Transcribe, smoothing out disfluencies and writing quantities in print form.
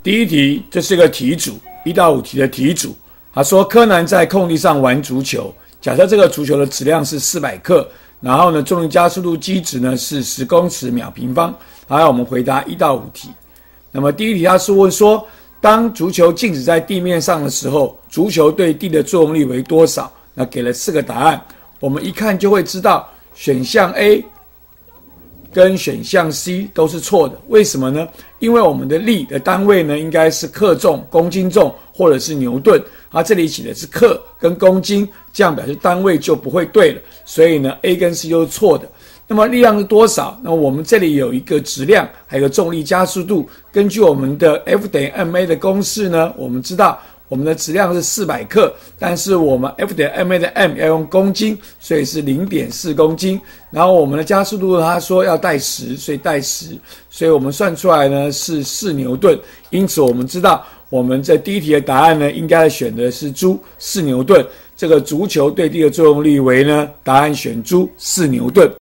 第一题，这是个题组，1到5题的题组。他说，柯南在空地上玩足球，假设这个足球的质量是400克，然后呢，重力加速度基值呢是10公尺秒平方。好，我们回答1到5题。那么第一题，他是问说，当足球静止在地面上的时候，足球对地的作用力为多少？那给了4个答案，我们一看就会知道，选项 A 跟选项 C 都是错的。为什么呢？因为我们的力的单位呢，应该是克重、公斤重或者是牛顿。这里写的是克跟公斤，这样表示单位就不会对了。所以呢 ，A 跟 C 都是错的。那么力量是多少？那我们这里有一个质量，还有一个重力加速度。根据我们的 F 等于 ma 的公式呢，我们知道我们的质量是400克，但是我们 F 等于 ma 的 m 要用公斤，所以是 0.4 公斤。然后我们的加速度他说要带10，所以带10，所以我们算出来呢是4牛顿。因此我们知道我们这第一题的答案呢，应该选的是猪4牛顿。这个足球对地的作用力为呢，答案选猪4牛顿。